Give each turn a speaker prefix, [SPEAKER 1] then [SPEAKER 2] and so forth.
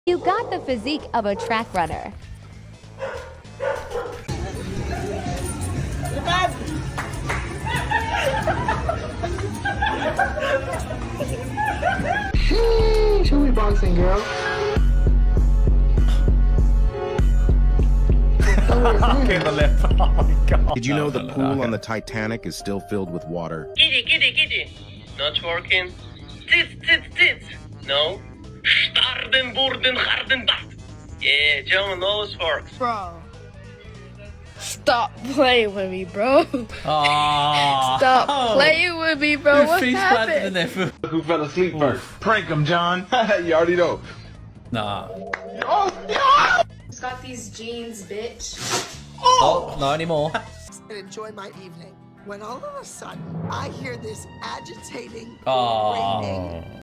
[SPEAKER 1] You got the physique of a track runner.
[SPEAKER 2] Show me boxing, girl.
[SPEAKER 3] Okay, the lip. Oh my god.
[SPEAKER 4] Did you know the pool on the Titanic is still filled with water?
[SPEAKER 5] Giddy. Not working. Tits. No. Starden, boorden, garden, dat. Yeah, John always works.
[SPEAKER 6] Bro. Stop playing with me, bro.
[SPEAKER 3] Oh.
[SPEAKER 6] Stop playing with me, bro. What happened?
[SPEAKER 2] Who fell asleep first? Prank him, John. You already know.
[SPEAKER 3] Nah.
[SPEAKER 2] Oh, no!
[SPEAKER 7] It's got these jeans, bitch.
[SPEAKER 3] Oh, not anymore.
[SPEAKER 8] And enjoy my evening when all of a sudden I hear this agitating,
[SPEAKER 3] Oh.
[SPEAKER 8] raining